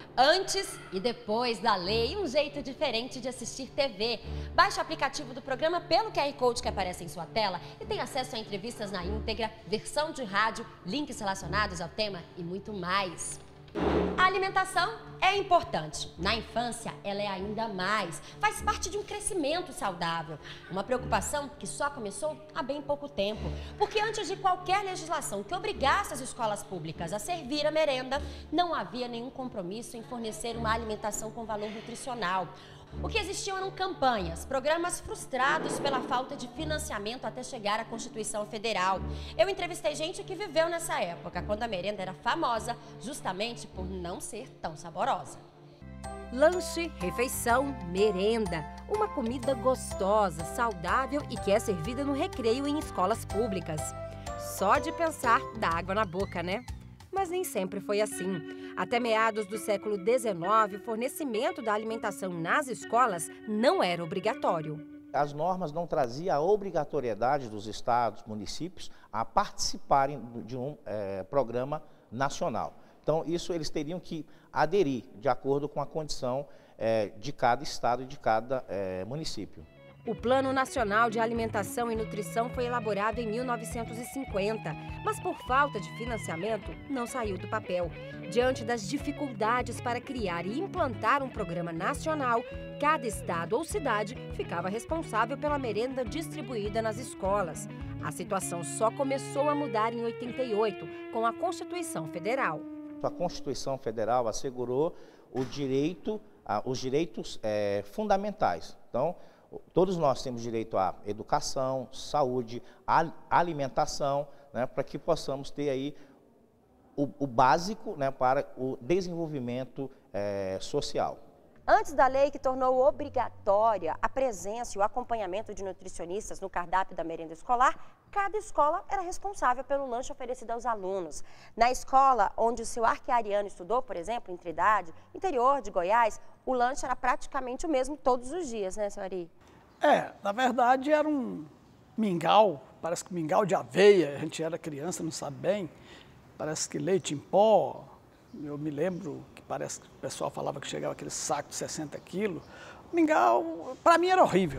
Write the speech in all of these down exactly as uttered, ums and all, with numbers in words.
Antes e depois da lei, um jeito diferente de assistir T V. Baixe o aplicativo do programa pelo Q R Code que aparece em sua tela e tem acesso a entrevistas na íntegra, versão de rádio, links relacionados ao tema e muito mais. A alimentação é importante. Na infância, ela é ainda mais. Faz parte de um crescimento saudável. Uma preocupação que só começou há bem pouco tempo. Porque antes de qualquer legislação que obrigasse as escolas públicas a servir a merenda, não havia nenhum compromisso em fornecer uma alimentação com valor nutricional. O que existiam eram campanhas, programas frustrados pela falta de financiamento até chegar à Constituição Federal. Eu entrevistei gente que viveu nessa época, quando a merenda era famosa, justamente por não ser tão saborosa. Lanche, refeição, merenda. Uma comida gostosa, saudável e que é servida no recreio em escolas públicas. Só de pensar dá água na boca, né? Mas nem sempre foi assim. Até meados do século dezenove, o fornecimento da alimentação nas escolas não era obrigatório. As normas não traziam a obrigatoriedade dos estados, municípios, a participarem de um é, programa nacional. Então, isso eles teriam que aderir de acordo com a condição é, de cada estado e de cada é, município. O Plano Nacional de Alimentação e Nutrição foi elaborado em mil novecentos e cinquenta, mas por falta de financiamento não saiu do papel. Diante das dificuldades para criar e implantar um programa nacional, cada estado ou cidade ficava responsável pela merenda distribuída nas escolas. A situação só começou a mudar em oitenta e oito, com a Constituição Federal. A Constituição Federal assegurou o direito, os direitos é, fundamentais. Então, todos nós temos direito à educação, saúde, à alimentação, né, para que possamos ter aí o, o básico, né, para o desenvolvimento é, social. Antes da lei que tornou obrigatória a presença e o acompanhamento de nutricionistas no cardápio da merenda escolar, cada escola era responsável pelo lanche oferecido aos alunos. Na escola onde o seu Arquiariano estudou, por exemplo, em Trindade, interior de Goiás, o lanche era praticamente o mesmo todos os dias, né, senhor Ari? É, na verdade era um mingau, parece que mingau de aveia, a gente era criança, não sabe bem, parece que leite em pó, eu me lembro que parece que o pessoal falava que chegava aquele saco de sessenta quilos, o mingau, para mim era horrível.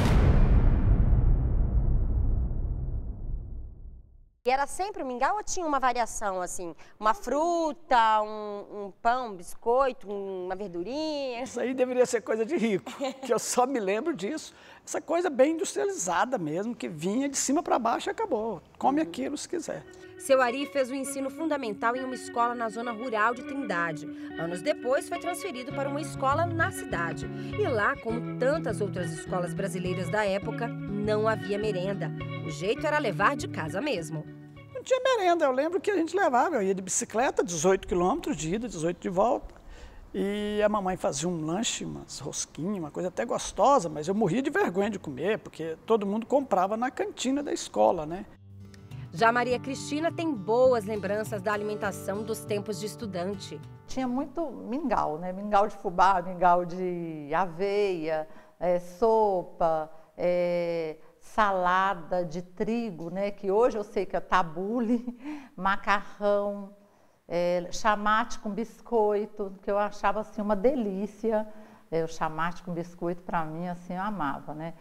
E era sempre o mingau ou tinha uma variação, assim? Uma fruta, um, um pão, um biscoito, uma verdurinha? Isso aí deveria ser coisa de rico, que eu só me lembro disso. Essa coisa bem industrializada mesmo, que vinha de cima para baixo e acabou. Come uhum. aquilo se quiser. Seu Ari fez o ensino fundamental em uma escola na zona rural de Trindade. Anos depois, foi transferido para uma escola na cidade. E lá, como tantas outras escolas brasileiras da época, não havia merenda. O jeito era levar de casa mesmo. Não tinha merenda, eu lembro que a gente levava, eu ia de bicicleta, dezoito quilômetros de ida, dezoito de volta. E a mamãe fazia um lanche, umas rosquinhas, uma coisa até gostosa, mas eu morria de vergonha de comer, porque todo mundo comprava na cantina da escola, né? Já Maria Cristina tem boas lembranças da alimentação dos tempos de estudante. Tinha muito mingau, né? Mingau de fubá, mingau de aveia, é, sopa, é, salada de trigo, né? Que hoje eu sei que é tabule, macarrão, é, chamate com biscoito, que eu achava assim uma delícia. É, o chamate com biscoito para mim assim eu amava, né?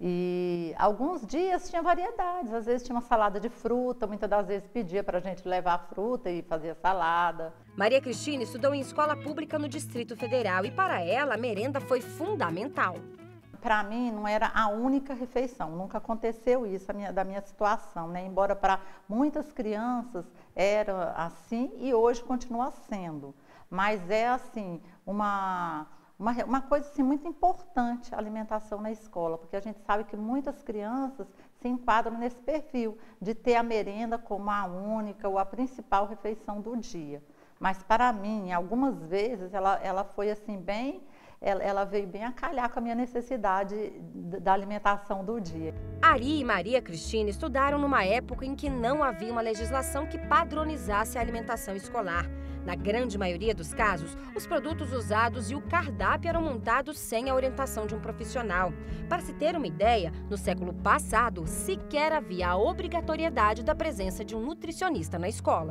E alguns dias tinha variedades, às vezes tinha uma salada de fruta, muitas das vezes pedia para a gente levar a fruta e fazer salada. Maria Cristina estudou em escola pública no Distrito Federal e para ela a merenda foi fundamental. Para mim não era a única refeição, nunca aconteceu isso a minha, da minha situação, né? Embora para muitas crianças era assim e hoje continua sendo, mas é assim uma... Uma, uma coisa assim, muito importante, a alimentação na escola, porque a gente sabe que muitas crianças se enquadram nesse perfil de ter a merenda como a única ou a principal refeição do dia. Mas para mim, algumas vezes, ela, ela foi assim bem, ela, ela veio bem a calhar com a minha necessidade da alimentação do dia. Ari e Maria Cristina estudaram numa época em que não havia uma legislação que padronizasse a alimentação escolar. Na grande maioria dos casos, os produtos usados e o cardápio eram montados sem a orientação de um profissional. Para se ter uma ideia, no século passado, sequer havia a obrigatoriedade da presença de um nutricionista na escola.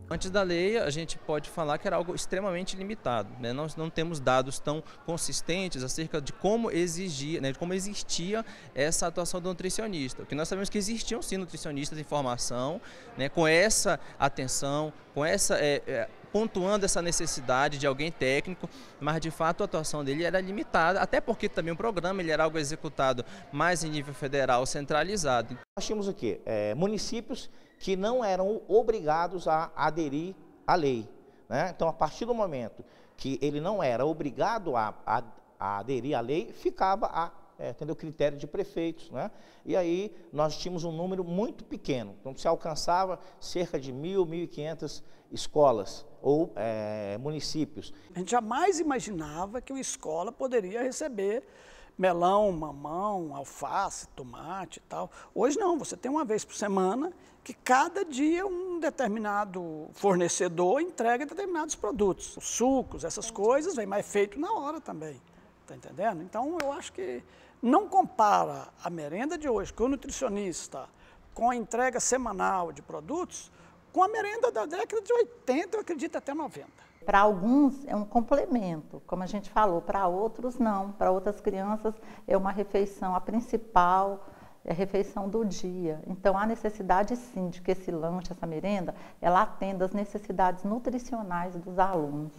Antes da lei, a gente pode falar que era algo extremamente limitado, né? Nós não temos dados tão consistentes acerca de como exigia, né, de como existia essa atuação do nutricionista. Porque nós sabemos que existiam sim nutricionistas em formação, né, com essa atenção, com essa é, é, pontuando essa necessidade de alguém técnico, mas de fato a atuação dele era limitada, até porque também o programa ele era algo executado mais em nível federal, centralizado. Nós tínhamos o quê? É, municípios que não eram obrigados a aderir à lei, né? Então, a partir do momento que ele não era obrigado a, a, a aderir à lei, ficava a é, entendeu, critério de prefeitos, né? E aí nós tínhamos um número muito pequeno, então se alcançava cerca de mil, mil e quinhentas escolas ou é, municípios. A gente jamais imaginava que uma escola poderia receber melão, mamão, alface, tomate e tal. Hoje não, você tem uma vez por semana que cada dia um determinado fornecedor entrega determinados produtos. Os sucos, essas coisas, vem mais feito na hora também, tá entendendo? Então eu acho que não compara a merenda de hoje com o nutricionista, com a entrega semanal de produtos, com a merenda da década de oitenta, eu acredito até noventa. Para alguns é um complemento, como a gente falou, para outros não. Para outras crianças é uma refeição, a principal é a refeição do dia. Então há necessidade sim de que esse lanche, essa merenda, ela atenda às necessidades nutricionais dos alunos.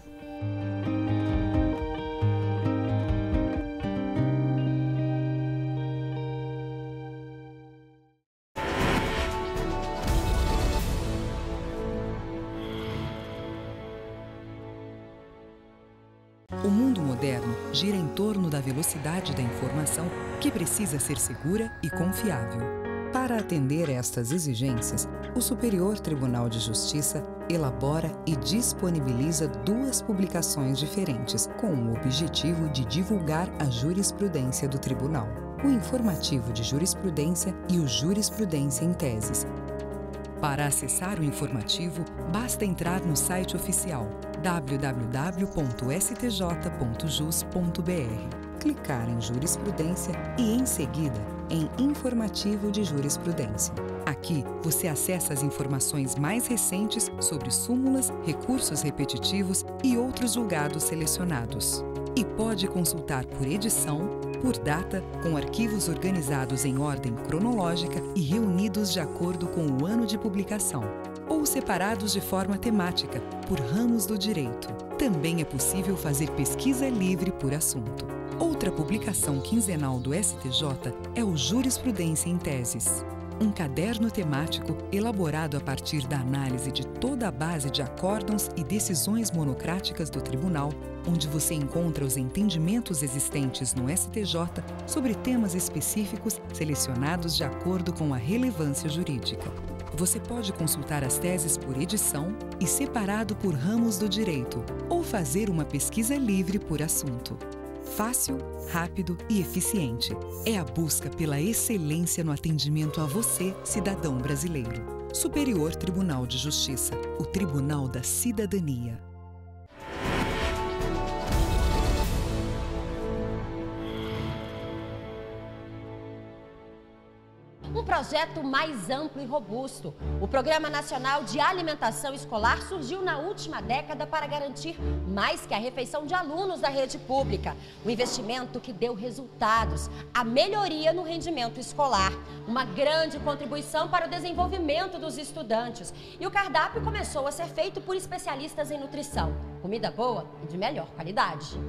O mundo moderno gira em torno da velocidade da informação que precisa ser segura e confiável. Para atender a estas exigências, o Superior Tribunal de Justiça elabora e disponibiliza duas publicações diferentes com o objetivo de divulgar a jurisprudência do Tribunal: o Informativo de Jurisprudência e o Jurisprudência em Teses. Para acessar o informativo, basta entrar no site oficial w w w ponto s t j ponto jus ponto b r, clicar em Jurisprudência e, em seguida, em Informativo de Jurisprudência. Aqui, você acessa as informações mais recentes sobre súmulas, recursos repetitivos e outros julgados selecionados. E pode consultar por edição, por data, com arquivos organizados em ordem cronológica e reunidos de acordo com o ano de publicação, ou separados de forma temática, por ramos do direito. Também é possível fazer pesquisa livre por assunto. Outra publicação quinzenal do S T J é o Jurisprudência em Teses, um caderno temático elaborado a partir da análise de toda a base de acórdãos e decisões monocráticas do Tribunal, onde você encontra os entendimentos existentes no S T J sobre temas específicos selecionados de acordo com a relevância jurídica. Você pode consultar as teses por edição e separado por ramos do direito, ou fazer uma pesquisa livre por assunto. Fácil, rápido e eficiente. É a busca pela excelência no atendimento a você, cidadão brasileiro. Superior Tribunal de Justiça, o Tribunal da Cidadania. Um projeto mais amplo e robusto. O Programa Nacional de Alimentação Escolar surgiu na última década para garantir mais que a refeição de alunos da rede pública. Um investimento que deu resultados, a melhoria no rendimento escolar, uma grande contribuição para o desenvolvimento dos estudantes. E o cardápio começou a ser feito por especialistas em nutrição. Comida boa e de melhor qualidade.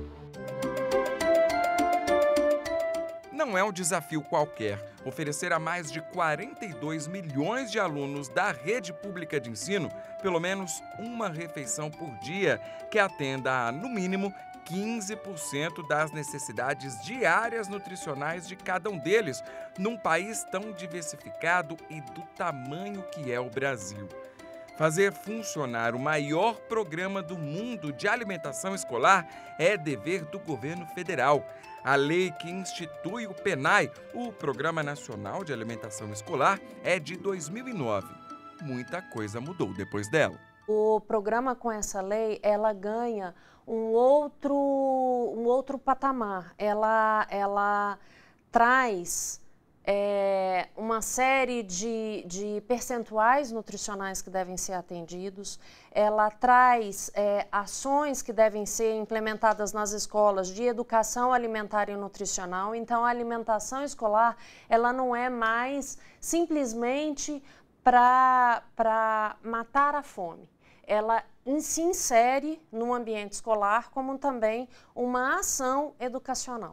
Não é um desafio qualquer oferecer a mais de quarenta e dois milhões de alunos da rede pública de ensino pelo menos uma refeição por dia que atenda a, no mínimo, quinze por cento das necessidades diárias nutricionais de cada um deles, num país tão diversificado e do tamanho que é o Brasil. Fazer funcionar o maior programa do mundo de alimentação escolar é dever do governo federal. A lei que institui o PENAE, o Programa Nacional de Alimentação Escolar, é de dois mil e nove. Muita coisa mudou depois dela. O programa, com essa lei, ela ganha um outro, um outro patamar. Ela, ela traz é, uma série de, de percentuais nutricionais que devem ser atendidos, ela traz é, ações que devem ser implementadas nas escolas de educação alimentar e nutricional. Então, a alimentação escolar, ela não é mais simplesmente para matar a fome. Ela se insere no ambiente escolar como também uma ação educacional.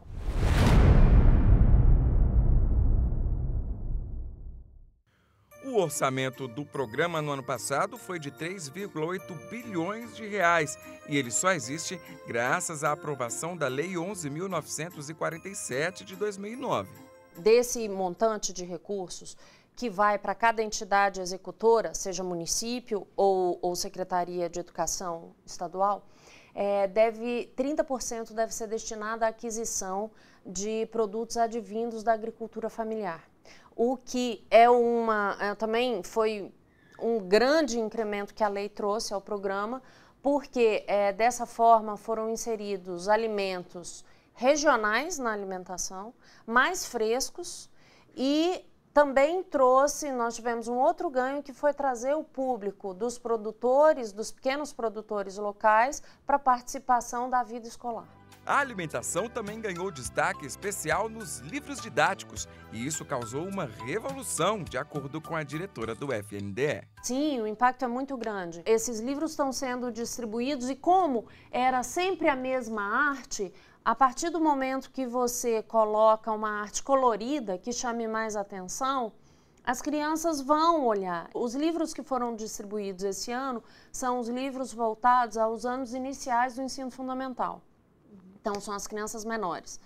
O orçamento do programa no ano passado foi de três vírgula oito bilhões de reais e ele só existe graças à aprovação da Lei onze mil novecentos e quarenta e sete de dois mil e nove. Desse montante de recursos que vai para cada entidade executora, seja município ou, ou Secretaria de Educação Estadual, é, deve, trinta por cento deve ser destinado à aquisição de produtos advindos da agricultura familiar. O que é uma, é, também foi um grande incremento que a lei trouxe ao programa, porque é, dessa forma foram inseridos alimentos regionais na alimentação, mais frescos, e também trouxe, nós tivemos um outro ganho que foi trazer o público dos produtores, dos pequenos produtores locais, para a participação da vida escolar. A alimentação também ganhou destaque especial nos livros didáticos e isso causou uma revolução, de acordo com a diretora do F N D E. Sim, o impacto é muito grande. Esses livros estão sendo distribuídos e como era sempre a mesma arte, a partir do momento que você coloca uma arte colorida que chame mais atenção, as crianças vão olhar. Os livros que foram distribuídos esse ano são os livros voltados aos anos iniciais do ensino fundamental. Então, são as crianças menores.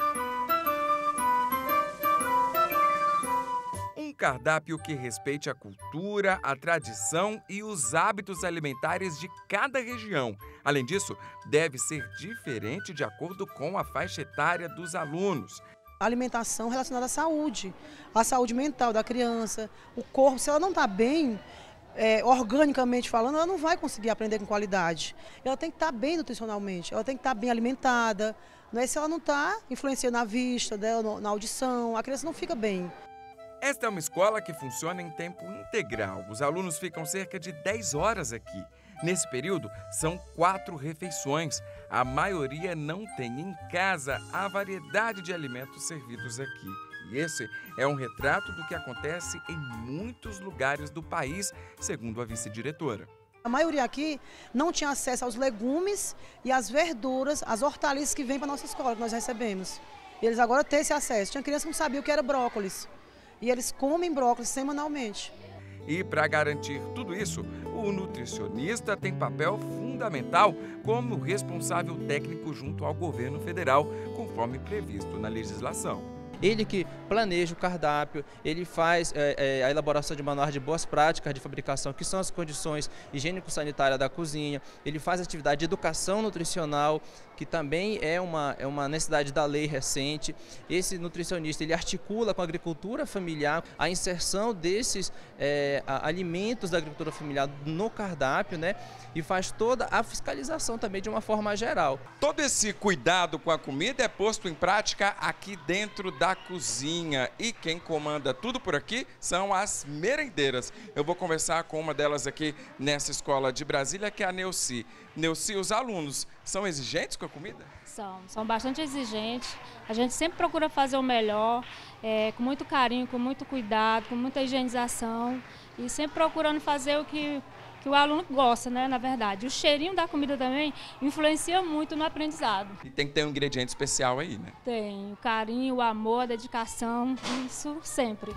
Um cardápio que respeite a cultura, a tradição e os hábitos alimentares de cada região. Além disso, deve ser diferente de acordo com a faixa etária dos alunos. A alimentação relacionada à saúde, à saúde mental da criança, o corpo, se ela não está bem, É, organicamente falando, ela não vai conseguir aprender com qualidade. Ela tem que estar bem nutricionalmente, ela tem que estar bem alimentada. Né? Se ela não está influenciando na vista dela, na audição, a criança não fica bem. Esta é uma escola que funciona em tempo integral. Os alunos ficam cerca de dez horas aqui. Nesse período, são quatro refeições. A maioria não tem em casa a variedade de alimentos servidos aqui. E esse é um retrato do que acontece em muitos lugares do país, segundo a vice-diretora. A maioria aqui não tinha acesso aos legumes e às verduras, às hortaliças que vêm para a nossa escola, que nós recebemos. E eles agora têm esse acesso. Tinha criança que não sabia o que era brócolis. E eles comem brócolis semanalmente. E para garantir tudo isso, o nutricionista tem papel fundamental como responsável técnico junto ao governo federal, conforme previsto na legislação. Ele que planeja o cardápio, ele faz é, é, a elaboração de manuais de boas práticas de fabricação, que são as condições higiênico-sanitárias da cozinha, ele faz atividade de educação nutricional, que também é uma, é uma necessidade da lei recente. Esse nutricionista, ele articula com a agricultura familiar a inserção desses é, a, alimentos da agricultura familiar no cardápio, né? E faz toda a fiscalização também de uma forma geral. Todo esse cuidado com a comida é posto em prática aqui dentro da cozinha e quem comanda tudo por aqui são as merendeiras. Eu vou conversar com uma delas aqui nessa escola de Brasília, que é a Neuci. Neuci, os alunos são exigentes com a comida? São, são bastante exigentes. A gente sempre procura fazer o melhor, é, com muito carinho, com muito cuidado, com muita higienização e sempre procurando fazer o que, que o aluno gosta, né, na verdade. O cheirinho da comida também influencia muito no aprendizado. E tem que ter um ingrediente especial aí, né? Tem, o carinho, o amor, a dedicação, isso sempre.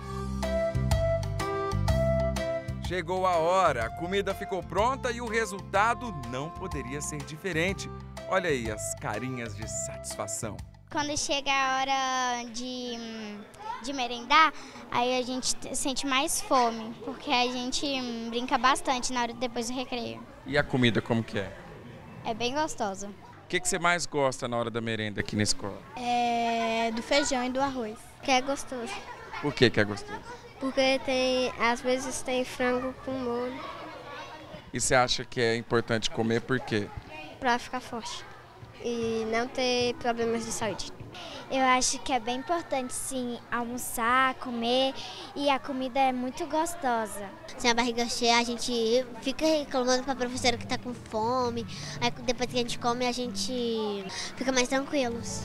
Chegou a hora, a comida ficou pronta e o resultado não poderia ser diferente. Olha aí as carinhas de satisfação. Quando chega a hora de, de merendar, aí a gente sente mais fome, porque a gente brinca bastante na hora depois do recreio. E a comida como que é? É bem gostosa. O que, que você mais gosta na hora da merenda aqui na escola? É do feijão e do arroz, que é gostoso. Por que que é gostoso? Porque tem, às vezes tem frango com molho. E você acha que é importante comer por quê? Pra ficar forte e não ter problemas de saúde. Eu acho que é bem importante, sim, almoçar, comer, e a comida é muito gostosa. Sem a barriga cheia, a gente fica reclamando para a professora que está com fome, aí depois que a gente come, a gente fica mais tranquilos.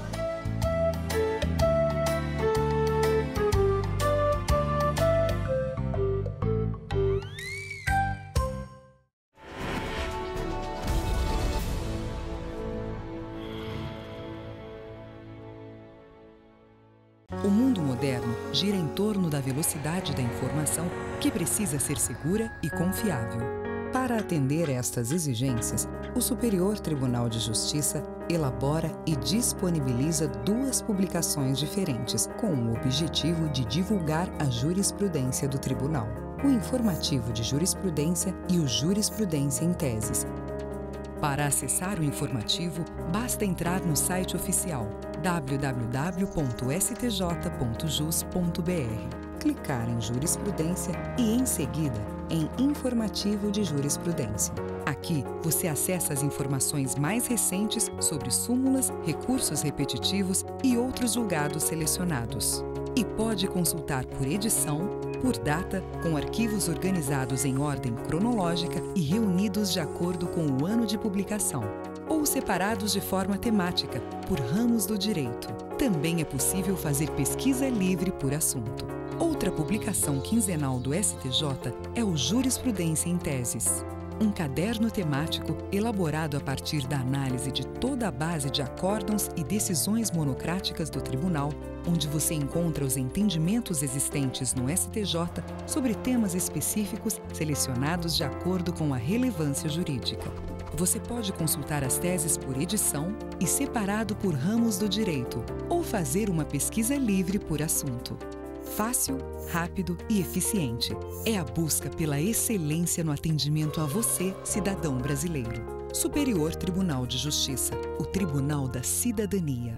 O mundo moderno gira em torno da velocidade da informação que precisa ser segura e confiável. Para atender estas exigências, o Superior Tribunal de Justiça elabora e disponibiliza duas publicações diferentes com o objetivo de divulgar a jurisprudência do Tribunal: o Informativo de Jurisprudência e o Jurisprudência em Teses. Para acessar o informativo, basta entrar no site oficial w w w ponto s t j ponto jus ponto b r, clicar em Jurisprudência e, em seguida, em Informativo de Jurisprudência. Aqui, você acessa as informações mais recentes sobre súmulas, recursos repetitivos e outros julgados selecionados. E pode consultar por edição, por data, com arquivos organizados em ordem cronológica e reunidos de acordo com o ano de publicação, ou separados de forma temática, por ramos do direito. Também é possível fazer pesquisa livre por assunto. Outra publicação quinzenal do S T J é o Jurisprudência em Teses, um caderno temático elaborado a partir da análise de toda a base de acórdãos e decisões monocráticas do Tribunal, onde você encontra os entendimentos existentes no S T J sobre temas específicos selecionados de acordo com a relevância jurídica. Você pode consultar as teses por edição e separado por ramos do direito, ou fazer uma pesquisa livre por assunto. Fácil, rápido e eficiente. É a busca pela excelência no atendimento a você, cidadão brasileiro. Superior Tribunal de Justiça, o Tribunal da Cidadania.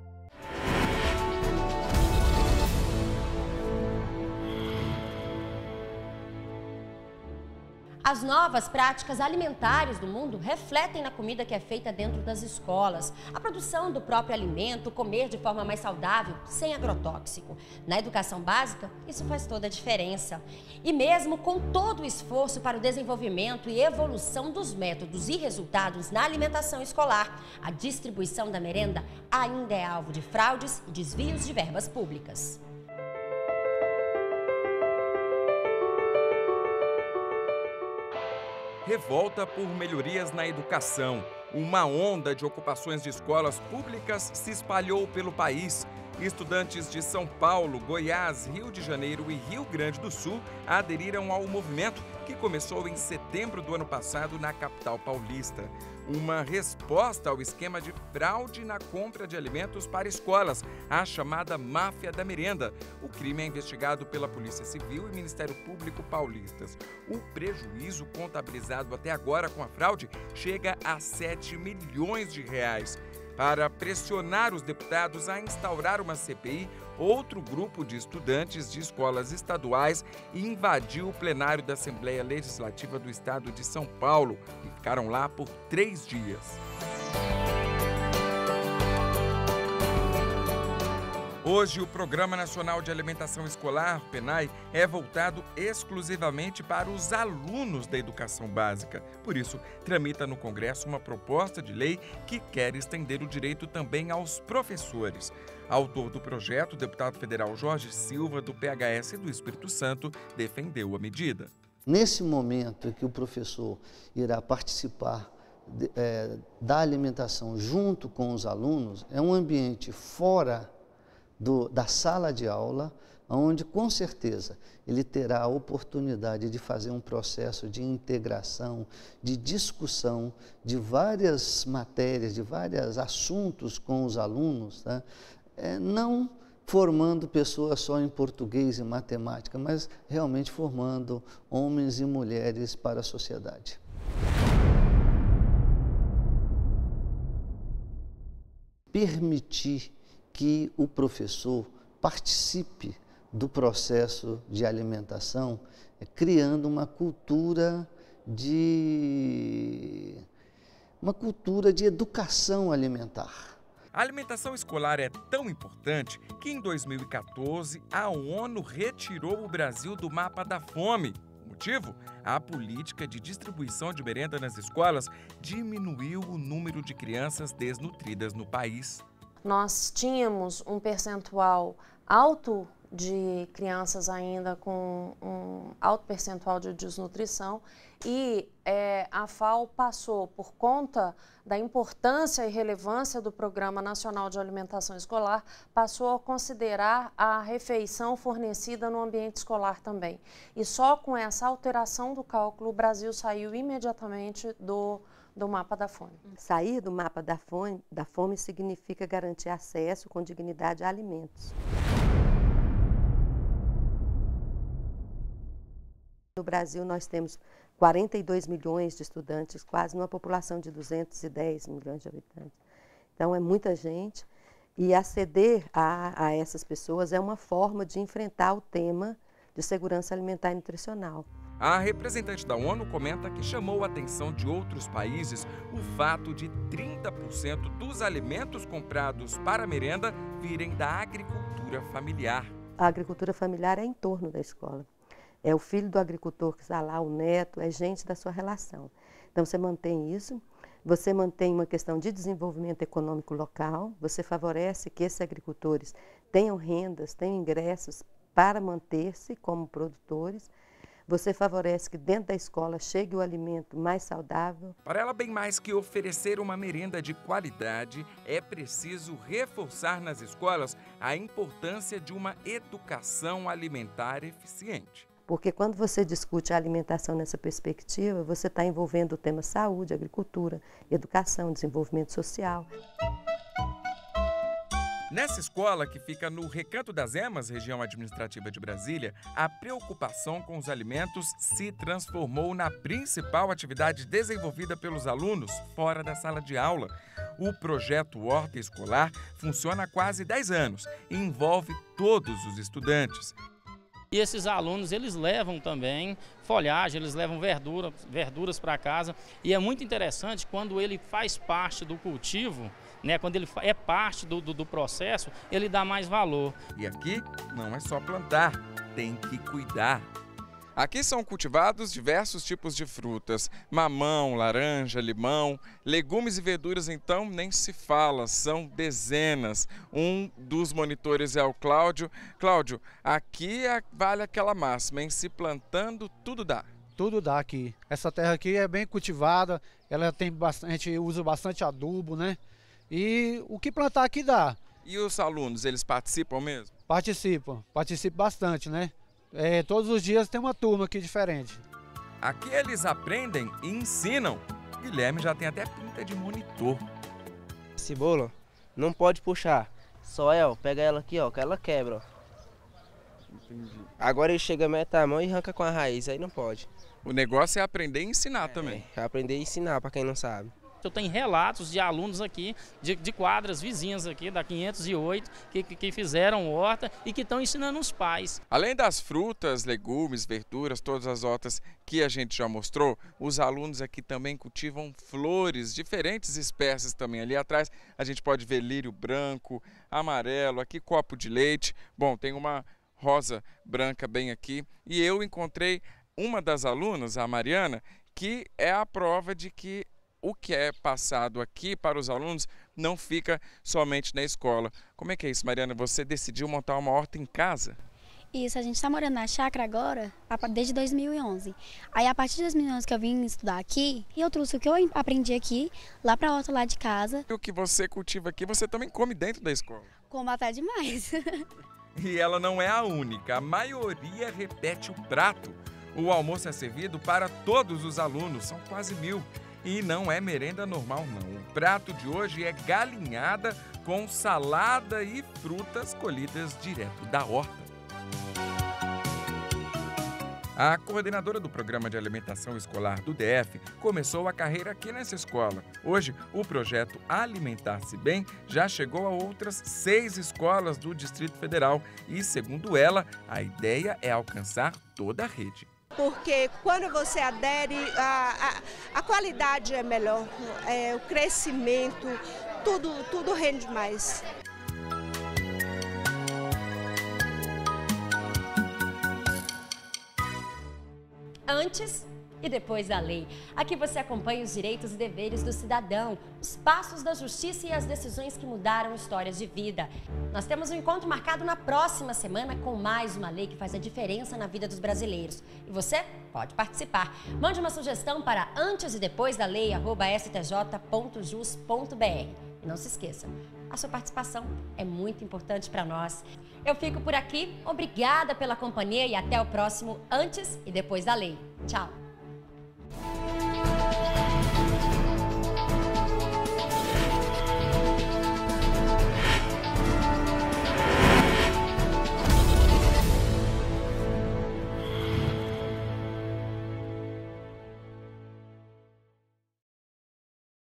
As novas práticas alimentares do mundo refletem na comida que é feita dentro das escolas. A produção do próprio alimento, comer de forma mais saudável, sem agrotóxico. Na educação básica, isso faz toda a diferença. E mesmo com todo o esforço para o desenvolvimento e evolução dos métodos e resultados na alimentação escolar, a distribuição da merenda ainda é alvo de fraudes e desvios de verbas públicas. Revolta por melhorias na educação. Uma onda de ocupações de escolas públicas se espalhou pelo país. Estudantes de São Paulo, Goiás, Rio de Janeiro e Rio Grande do Sul aderiram ao movimento que começou em setembro do ano passado na capital paulista. Uma resposta ao esquema de fraude na compra de alimentos para escolas, a chamada máfia da merenda. O crime é investigado pela Polícia Civil e Ministério Público paulistas. O prejuízo contabilizado até agora com a fraude chega a sete milhões de reais. Para pressionar os deputados a instaurar uma C P I, outro grupo de estudantes de escolas estaduais invadiu o plenário da Assembleia Legislativa do Estado de São Paulo e ficaram lá por três dias. Hoje, o Programa Nacional de Alimentação Escolar, PNAE, é voltado exclusivamente para os alunos da educação básica. Por isso, tramita no Congresso uma proposta de lei que quer estender o direito também aos professores. Autor do projeto, o deputado federal Jorge Silva, do P H S do Espírito Santo, defendeu a medida. Nesse momento em que o professor irá participar de, é, da alimentação junto com os alunos, é um ambiente fora Do, da sala de aula, onde com certeza ele terá a oportunidade de fazer um processo de integração, de discussão de várias matérias, de vários assuntos com os alunos, tá? É, não formando pessoas só em português e matemática, mas realmente formando homens e mulheres para a sociedade. Permitir que o professor participe do processo de alimentação, criando uma cultura de, uma cultura de educação alimentar. A alimentação escolar é tão importante que em dois mil e quatorze a ONU retirou o Brasil do mapa da fome. O motivo? A política de distribuição de merenda nas escolas diminuiu o número de crianças desnutridas no país. Nós tínhamos um percentual alto de crianças ainda com um alto percentual de desnutrição e é, a FAO passou, por conta da importância e relevância do Programa Nacional de Alimentação Escolar, passou a considerar a refeição fornecida no ambiente escolar também. E só com essa alteração do cálculo, o Brasil saiu imediatamente do do mapa da fome. Sair do mapa da fome, da fome significa garantir acesso com dignidade a alimentos. No Brasil, nós temos quarenta e dois milhões de estudantes, quase numa população de duzentos e dez milhões de habitantes. Então, é muita gente. E aceder a, a essas pessoas é uma forma de enfrentar o tema de segurança alimentar e nutricional. A representante da ONU comenta que chamou a atenção de outros países o fato de trinta por cento dos alimentos comprados para a merenda virem da agricultura familiar. A agricultura familiar é em torno da escola. É o filho do agricultor que está lá, o neto, é gente da sua relação. Então, você mantém isso, você mantém uma questão de desenvolvimento econômico local, você favorece que esses agricultores tenham rendas, tenham ingressos para manter-se como produtores. Você favorece que dentro da escola chegue o alimento mais saudável. Para ela, bem mais que oferecer uma merenda de qualidade, é preciso reforçar nas escolas a importância de uma educação alimentar eficiente. Porque quando você discute a alimentação nessa perspectiva, você está envolvendo o tema saúde, agricultura, educação, desenvolvimento social. Nessa escola, que fica no Recanto das Emas, região administrativa de Brasília, a preocupação com os alimentos se transformou na principal atividade desenvolvida pelos alunos fora da sala de aula. O projeto Horta Escolar funciona há quase dez anos e envolve todos os estudantes. E esses alunos, eles levam também folhagem, eles levam verdura, verduras para casa. E é muito interessante quando ele faz parte do cultivo, né, quando ele é parte do, do, do processo, ele dá mais valor. E aqui não é só plantar, tem que cuidar. Aqui são cultivados diversos tipos de frutas, mamão, laranja, limão, legumes e verduras então nem se fala, são dezenas. Um dos monitores é o Cláudio. Cláudio, aqui vale aquela máxima, em se plantando tudo dá. Tudo dá aqui. Essa terra aqui é bem cultivada, ela tem bastante, a gente usa bastante adubo, né? E o que plantar aqui dá. E os alunos, eles participam mesmo? Participam, participam bastante, né? É, todos os dias tem uma turma aqui diferente. Aqui eles aprendem e ensinam. Guilherme já tem até pinta de monitor. Cebola não pode puxar. Só é, ó, pega ela aqui, ó, que ela quebra, ó. Entendi. Agora ele chega, mete a mão e arranca com a raiz, aí não pode. O negócio é aprender e ensinar é, também. É aprender e ensinar para quem não sabe. Eu tenho relatos de alunos aqui, de, de quadras vizinhas aqui, da quinhentos e oito, que, que, que fizeram horta e que estão ensinando os pais. Além das frutas, legumes, verduras, todas as hortas que a gente já mostrou, os alunos aqui também cultivam flores, diferentes espécies também. Ali atrás a gente pode ver lírio branco, amarelo, aqui copo de leite. Bom, tem uma rosa branca bem aqui. E eu encontrei uma das alunas, a Mariana, que é a prova de que o que é passado aqui para os alunos não fica somente na escola. Como é que é isso, Mariana? Você decidiu montar uma horta em casa? Isso, a gente está morando na chácara agora desde dois mil e onze. Aí, a partir de dois mil e onze que eu vim estudar aqui, eu trouxe o que eu aprendi aqui, lá para a horta lá de casa. E o que você cultiva aqui, você também come dentro da escola? Como até demais. E ela não é a única, a maioria repete o prato. O almoço é servido para todos os alunos, são quase mil. E não é merenda normal, não. O prato de hoje é galinhada com salada e frutas colhidas direto da horta. A coordenadora do Programa de Alimentação Escolar do D F começou a carreira aqui nessa escola. Hoje, o projeto Alimentar-se Bem já chegou a outras seis escolas do Distrito Federal e, segundo ela, a ideia é alcançar toda a rede. Porque quando você adere, a, a, a qualidade é melhor, é, o crescimento, tudo, tudo rende mais. Antes e depois da lei. Aqui você acompanha os direitos e deveres do cidadão, os passos da justiça e as decisões que mudaram histórias de vida. Nós temos um encontro marcado na próxima semana com mais uma lei que faz a diferença na vida dos brasileiros. E você pode participar. Mande uma sugestão para antes e depois da lei, arroba s t j ponto jus ponto b r. E não se esqueça, a sua participação é muito importante para nós. Eu fico por aqui, obrigada pela companhia e até o próximo Antes e Depois da Lei. Tchau!